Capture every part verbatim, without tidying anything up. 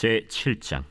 제칠 장.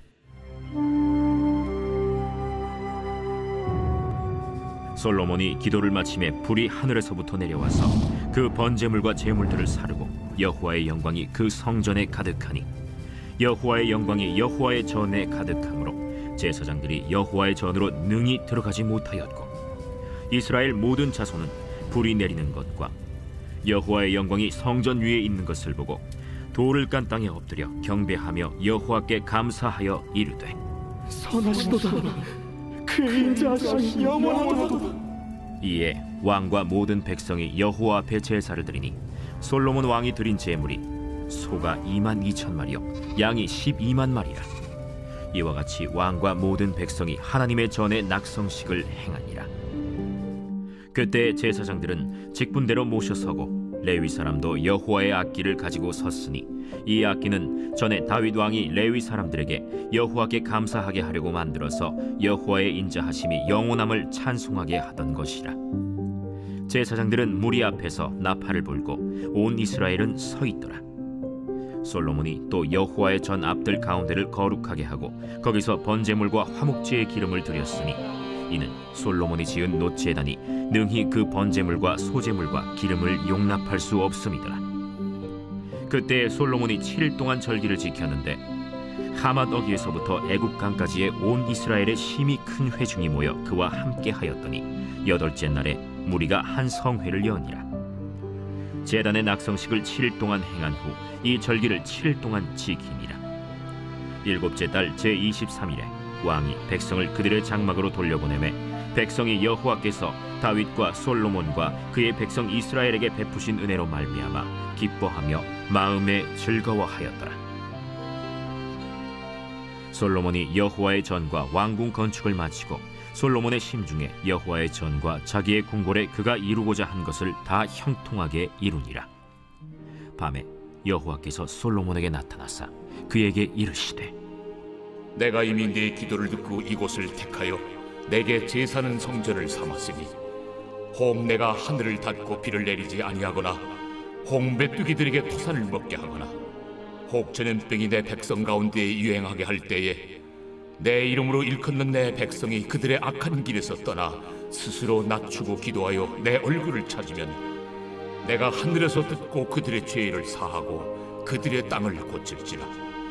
솔로몬이 기도를 마침에 불이 하늘에서부터 내려와서 그 번제물과 제물들을 사르고 여호와의 영광이 그 성전에 가득하니 여호와의 영광이 여호와의 전에 가득하므로 제사장들이 여호와의 전으로 능히 들어가지 못하였고 이스라엘 모든 자손은 불이 내리는 것과 여호와의 영광이 성전 위에 있는 것을 보고 돌을 깐 땅에 엎드려 경배하며 여호와께 감사하여 이르되 선하시도다. 그의 인자하심이 영원하도다. 이에 왕과 모든 백성이 여호와 앞에 제사를 드리니 솔로몬 왕이 드린 제물이 소가 이만 이천 마리요 양이 십이만 마리라. 이와 같이 왕과 모든 백성이 하나님의 전에 낙성식을 행하니라. 그때 제사장들은 직분대로 모셔서고 레위 사람도 여호와의 악기를 가지고 섰으니 이 악기는 전에 다윗 왕이 레위 사람들에게 여호와께 감사하게 하려고 만들어서 여호와의 인자하심이 영원함을 찬송하게 하던 것이라. 제사장들은 무리 앞에서 나팔을 불고 온 이스라엘은 서 있더라. 솔로몬이 또 여호와의 전 앞들 가운데를 거룩하게 하고 거기서 번제물과 화목제의 기름을 드렸으니 이는 솔로몬이 지은 노제단이 능히 그 번제물과 소제물과 기름을 용납할 수 없음이더라. 그때 솔로몬이 칠 일 동안 절기를 지켰는데 하맛 어귀에서부터 애굽강까지의 온 이스라엘의 심히 큰 회중이 모여 그와 함께 하였더니 여덟째 날에 무리가 한 성회를 여니라. 제단의 낙성식을 칠 일 동안 행한 후 이 절기를 칠 일 동안 지키니라. 일곱째 달 제이십삼 일에 왕이 백성을 그들의 장막으로 돌려보내매 백성이 여호와께서 다윗과 솔로몬과 그의 백성 이스라엘에게 베푸신 은혜로 말미암아 기뻐하며 마음에 즐거워하였더라. 솔로몬이 여호와의 전과 왕궁 건축을 마치고 솔로몬의 심중에 여호와의 전과 자기의 궁궐에 그가 이루고자 한 것을 다 형통하게 이루니라. 밤에 여호와께서 솔로몬에게 나타나사 그에게 이르시되 내가 이미 네 기도를 듣고 이곳을 택하여 내게 제사는 성전을 삼았으니 혹 내가 하늘을 닫고 비를 내리지 아니하거나 혹 메뚜기들에게 토산을 먹게 하거나 혹 전염병이 내 백성 가운데 유행하게 할 때에 내 이름으로 일컫는 내 백성이 그들의 악한 길에서 떠나 스스로 낮추고 기도하여 내 얼굴을 찾으면 내가 하늘에서 듣고 그들의 죄를 사하고 그들의 땅을 고칠지라.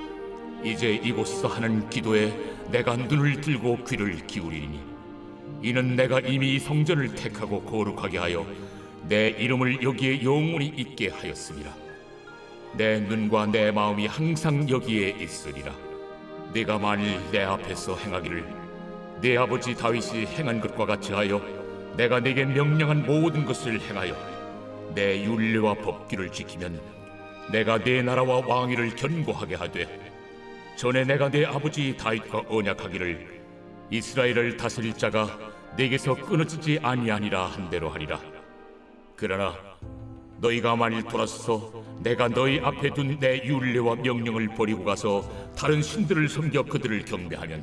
이제 이곳에서 하는 기도에 내가 눈을 들고 귀를 기울이니 이는 내가 이미 이 성전을 택하고 거룩하게 하여 내 이름을 여기에 영원히 있게 하였습니다. 내 눈과 내 마음이 항상 여기에 있으리라. 네가 만일 내 앞에서 행하기를 네 아버지 다윗이 행한 것과 같이 하여 내가 네게 명령한 모든 것을 행하여 내 율례와 법규를 지키면 내가 네 나라와 왕위를 견고하게 하되 전에 내가 네 아버지 다윗과 언약하기를 이스라엘을 다스릴 자가 내게서 끊어지지 아니하니라 한 대로 하리라. 그러나 너희가 만일 돌아서서 내가 너희 앞에 둔 내 율례와 명령을 버리고 가서 다른 신들을 섬겨 그들을 경배하면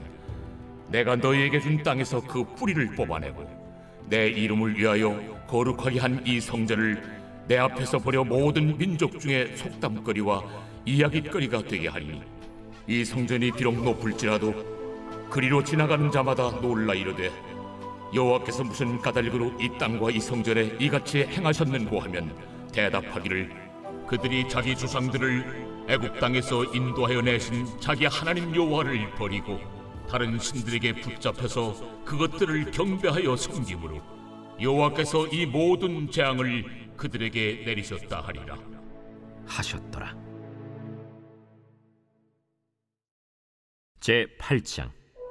내가 너희에게 준 땅에서 그 뿌리를 뽑아내고 내 이름을 위하여 거룩하게 한 이 성전을 내 앞에서 버려 모든 민족 중에 속담거리와 이야깃거리가 되게 하리니 이 성전이 비록 높을지라도 그리로 지나가는 자마다 놀라 이르되 여호와께서 무슨 까닭으로 이 땅과 이 성전에 이같이 행하셨는고 하면 대답하기를 그들이 자기 조상들을 애굽 땅에서 인도하여 내신 자기 하나님 여호와를 버리고 다른 신들에게 붙잡혀서 그것들을 경배하여 섬김으로 여호와께서 이 모든 재앙을 그들에게 내리셨다 하리라 하셨더라. 제팔 장.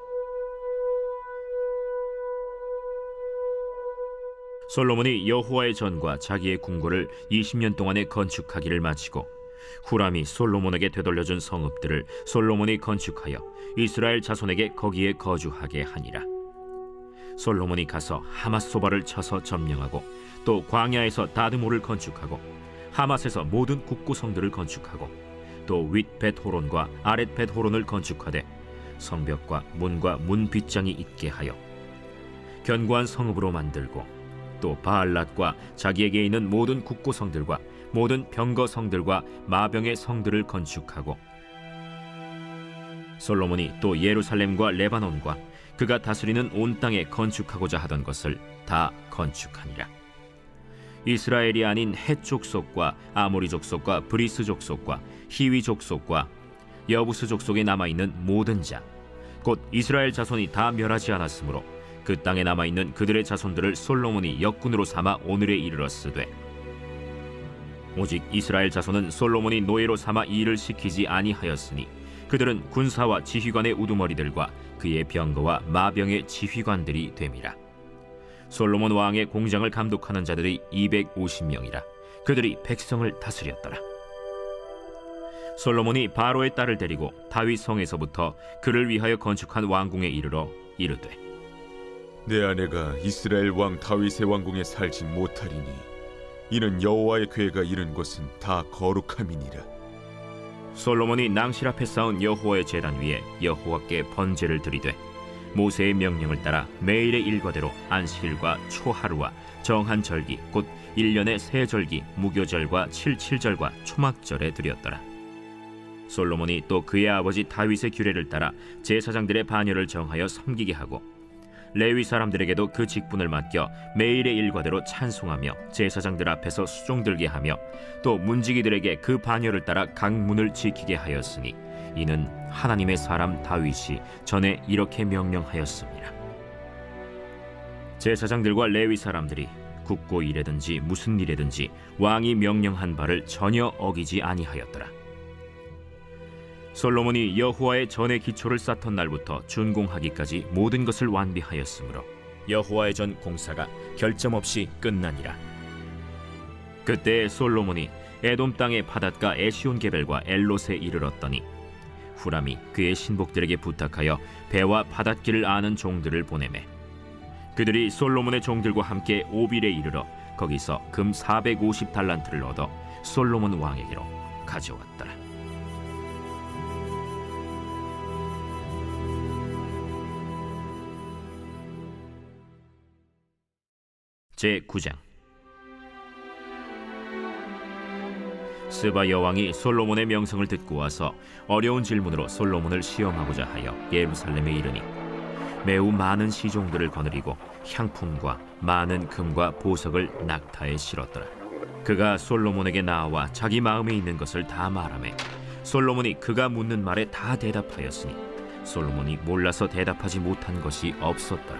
솔로몬이 여호와의 전과 자기의 궁궐을 이십 년 동안에 건축하기를 마치고 후람이 솔로몬에게 되돌려준 성읍들을 솔로몬이 건축하여 이스라엘 자손에게 거기에 거주하게 하니라. 솔로몬이 가서 하맛소바를 쳐서 점령하고 또 광야에서 다드모를 건축하고 하맛에서 모든 국구성들을 건축하고 또 윗 벳호론과 아랫 벳호론을 건축하되 성벽과 문과 문 빗장이 있게 하여 견고한 성읍으로 만들고 또 바알랏과 자기에게 있는 모든 국구성들과 모든 병거 성들과 마병의 성들을 건축하고 솔로몬이 또 예루살렘과 레바논과 그가 다스리는 온 땅에 건축하고자 하던 것을 다 건축하니라. 이스라엘이 아닌 헷 족속과 아모리 족속과 브리스 족속과 히위 족속과 여부스 족속에 남아있는 모든 자, 곧 이스라엘 자손이 다 멸하지 않았으므로 그 땅에 남아있는 그들의 자손들을 솔로몬이 역군으로 삼아 오늘에 이르렀으되, 오직 이스라엘 자손은 솔로몬이 노예로 삼아 이 일을 시키지 아니하였으니 그들은 군사와 지휘관의 우두머리들과 그의 병거와 마병의 지휘관들이 됨이라. 솔로몬 왕의 공장을 감독하는 자들이 이백오십 명이라. 그들이 백성을 다스렸더라. 솔로몬이 바로의 딸을 데리고 다윗 성에서부터 그를 위하여 건축한 왕궁에 이르러 이르되, 내 아내가 이스라엘 왕 다윗의 왕궁에 살지 못하리니 이는 여호와의 궤가 이른 곳은 다 거룩함이니라. 솔로몬이 낭실 앞에 쌓은 여호와의 제단 위에 여호와께 번제를 드리되 모세의 명령을 따라 매일의 일과대로 안식일과 초하루와 정한 절기 곧 일 년의 세 절기 무교절과 칠칠절과 초막절에 드렸더라. 솔로몬이 또 그의 아버지 다윗의 규례를 따라 제사장들의 반열을 정하여 섬기게 하고 레위 사람들에게도 그 직분을 맡겨 매일의 일과대로 찬송하며 제사장들 앞에서 수종들게 하며 또 문지기들에게 그 반열을 따라 각 문을 지키게 하였으니 이는 하나님의 사람 다윗이 전에 이렇게 명령하였습니다. 제사장들과 레위 사람들이 국고 일에든지 무슨 일에든지 왕이 명령한 바를 전혀 어기지 아니하였더라. 솔로몬이 여호와의 전의 기초를 쌓던 날부터 준공하기까지 모든 것을 완비하였으므로 여호와의 전 공사가 결점 없이 끝나니라. 그때 솔로몬이 에돔 땅의 바닷가 에시온게벨과 엘롯에 이르렀더니 후람이 그의 신복들에게 부탁하여 배와 바닷길을 아는 종들을 보내매 그들이 솔로몬의 종들과 함께 오빌에 이르러 거기서 금 사백오십 달란트를 얻어 솔로몬 왕에게로 가져왔더라. 제구 장. 스바 여왕이 솔로몬의 명성을 듣고 와서 어려운 질문으로 솔로몬을 시험하고자 하여 예루살렘에 이르니 매우 많은 시종들을 거느리고 향품과 많은 금과 보석을 낙타에 실었더라. 그가 솔로몬에게 나와 자기 마음에 있는 것을 다 말하매 솔로몬이 그가 묻는 말에 다 대답하였으니 솔로몬이 몰라서 대답하지 못한 것이 없었더라.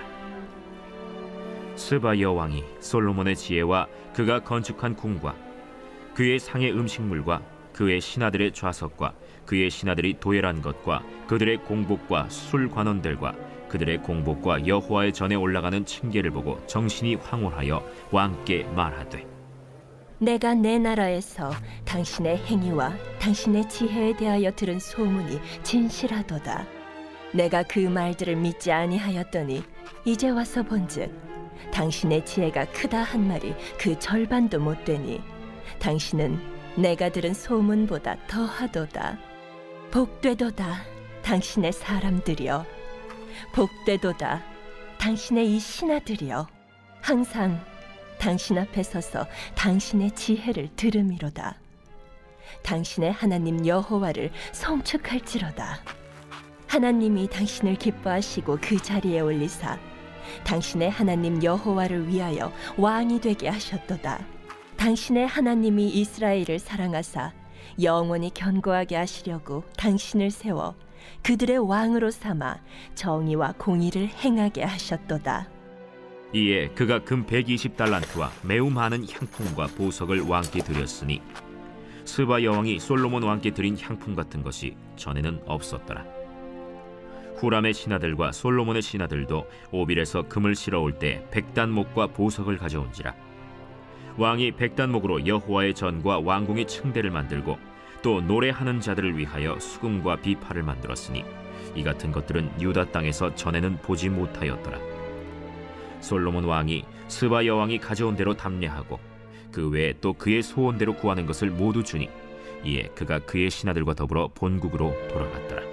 스바 여왕이 솔로몬의 지혜와 그가 건축한 궁과 그의 상의 음식물과 그의 신하들의 좌석과 그의 신하들이 도열한 것과 그들의 공복과 술 관원들과 그들의 공복과 여호와의 전에 올라가는 층계를 보고 정신이 황홀하여 왕께 말하되, 내가 내 나라에서 당신의 행위와 당신의 지혜에 대하여 들은 소문이 진실하도다. 내가 그 말들을 믿지 아니하였더니 이제 와서 본즉 당신의 지혜가 크다 한 말이 그 절반도 못 되니 당신은 내가 들은 소문보다 더하도다. 복되도다 당신의 사람들이여, 복되도다 당신의 이 신하들이여, 항상 당신 앞에 서서 당신의 지혜를 들음이로다. 당신의 하나님 여호와를 송축할지로다. 하나님이 당신을 기뻐하시고 그 자리에 올리사 당신의 하나님 여호와를 위하여 왕이 되게 하셨도다. 당신의 하나님이 이스라엘을 사랑하사 영원히 견고하게 하시려고 당신을 세워 그들의 왕으로 삼아 정의와 공의를 행하게 하셨도다. 이에 그가 금 백이십 달란트와 매우 많은 향품과 보석을 왕께 드렸으니 스바 여왕이 솔로몬 왕께 드린 향품 같은 것이 전에는 없었더라. 후람의 신하들과 솔로몬의 신하들도 오빌에서 금을 실어올 때 백단목과 보석을 가져온지라. 왕이 백단목으로 여호와의 전과 왕궁의 층대를 만들고 또 노래하는 자들을 위하여 수금과 비파를 만들었으니 이 같은 것들은 유다 땅에서 전에는 보지 못하였더라. 솔로몬 왕이 스바 여왕이 가져온 대로 담례하고 그 외에 또 그의 소원대로 구하는 것을 모두 주니 이에 그가 그의 신하들과 더불어 본국으로 돌아갔더라.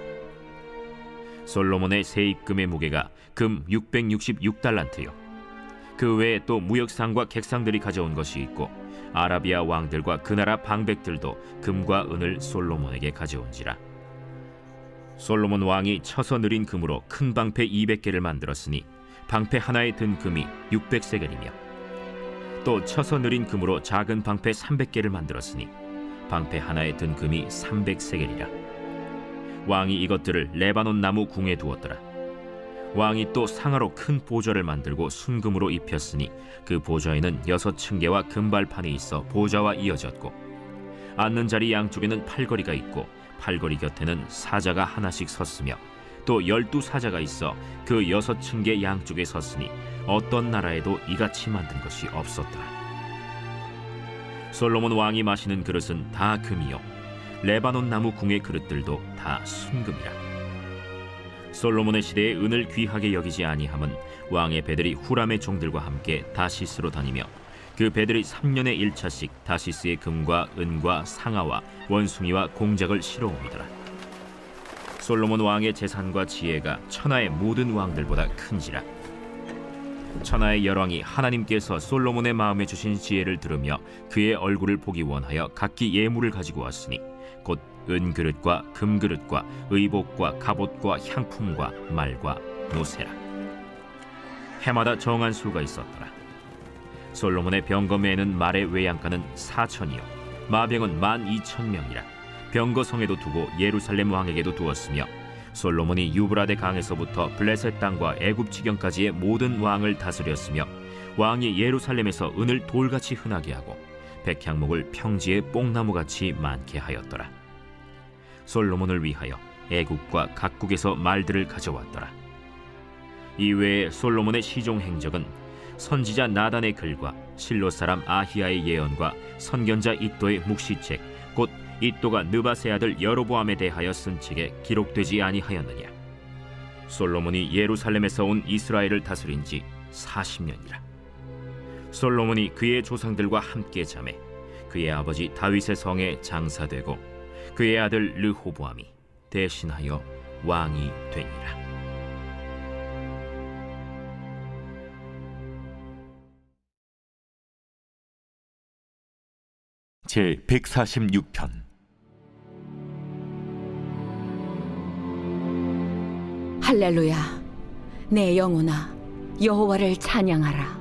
솔로몬의 세입금의 무게가 금 육백육십육 달란트요 그 외에 또 무역상과 객상들이 가져온 것이 있고 아라비아 왕들과 그 나라 방백들도 금과 은을 솔로몬에게 가져온지라. 솔로몬 왕이 쳐서 느린 금으로 큰 방패 이백 개를 만들었으니 방패 하나에 든 금이 육백 세겔이며 또 쳐서 느린 금으로 작은 방패 삼백 개를 만들었으니 방패 하나에 든 금이 삼백 세겔이라. 왕이 이것들을 레바논 나무 궁에 두었더라. 왕이 또 상하로 큰 보좌를 만들고 순금으로 입혔으니 그 보좌에는 여섯 층계와 금발판이 있어 보좌와 이어졌고 앉는 자리 양쪽에는 팔걸이가 있고 팔걸이 곁에는 사자가 하나씩 섰으며 또 열두 사자가 있어 그 여섯 층계 양쪽에 섰으니 어떤 나라에도 이같이 만든 것이 없었더라. 솔로몬 왕이 마시는 그릇은 다 금이요 레바논 나무 궁의 그릇들도 다 순금이라. 솔로몬의 시대에 은을 귀하게 여기지 아니함은 왕의 배들이 후람의 종들과 함께 다시스로 다니며 그 배들이 삼 년에 일 차씩 다시스의 금과 은과 상아와 원숭이와 공작을 실어옵니더라. 솔로몬 왕의 재산과 지혜가 천하의 모든 왕들보다 큰지라. 천하의 열왕이 하나님께서 솔로몬의 마음에 주신 지혜를 들으며 그의 얼굴을 보기 원하여 각기 예물을 가지고 왔으니 곧 은그릇과 금그릇과 의복과 갑옷과 향품과 말과 노새라. 해마다 정한 수가 있었더라. 솔로몬의 병거매에는 말의 외양간은 사천이요 마병은 만 이천 명이라. 병거성에도 두고 예루살렘 왕에게도 두었으며 솔로몬이 유브라데 강에서부터 블레셋 땅과 애굽 지경까지의 모든 왕을 다스렸으며 왕이 예루살렘에서 은을 돌같이 흔하게 하고 백향목을 평지에 뽕나무같이 많게 하였더라. 솔로몬을 위하여 애굽과 각국에서 말들을 가져왔더라. 이외에 솔로몬의 시종 행적은 선지자 나단의 글과 실로 사람 아히야의 예언과 선견자 id도의 묵시책 곧 id도가 느밧의 아들 여로보암에 대하여 쓴 책에 기록되지 아니하였느냐. 솔로몬이 예루살렘에서 온 이스라엘을 다스린 지 사십 년이라. 솔로몬이 그의 조상들과 함께 자매 그의 아버지 다윗의 성에 장사되고 그의 아들 르호보암이 대신하여 왕이 되니라. 제백사십육 편. 할렐루야. 내 영혼아 여호와를 찬양하라.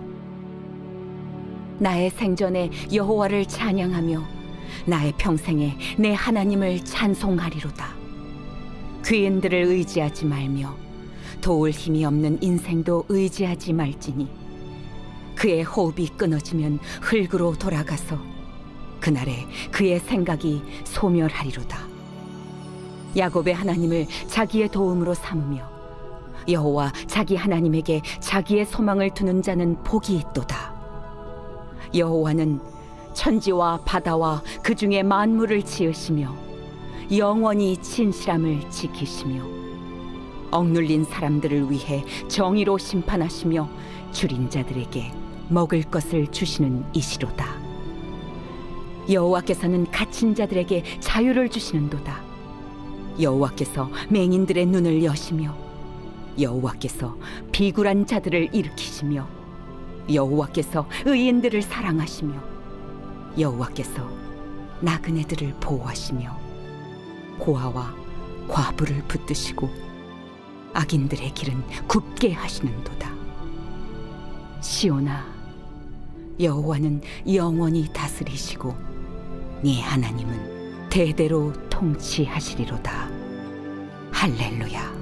나의 생전에 여호와를 찬양하며 나의 평생에 내 하나님을 찬송하리로다. 귀인들을 의지하지 말며 도울 힘이 없는 인생도 의지하지 말지니 그의 호흡이 끊어지면 흙으로 돌아가서 그날에 그의 생각이 소멸하리로다. 야곱의 하나님을 자기의 도움으로 삼으며 여호와 자기 하나님에게 자기의 소망을 두는 자는 복이 있도다. 여호와는 천지와 바다와 그 중에 만물을 지으시며 영원히 진실함을 지키시며 억눌린 사람들을 위해 정의로 심판하시며 줄인 자들에게 먹을 것을 주시는 이시로다. 여호와께서는 갇힌 자들에게 자유를 주시는도다. 여호와께서 맹인들의 눈을 여시며 여호와께서 비굴한 자들을 일으키시며 여호와께서 의인들을 사랑하시며 여호와께서 나그네들을 보호하시며 고아와 과부를 붙드시고 악인들의 길은 굽게 하시는도다. 시온아, 여호와는 영원히 다스리시고 네 하나님은 대대로 통치하시리로다. 할렐루야.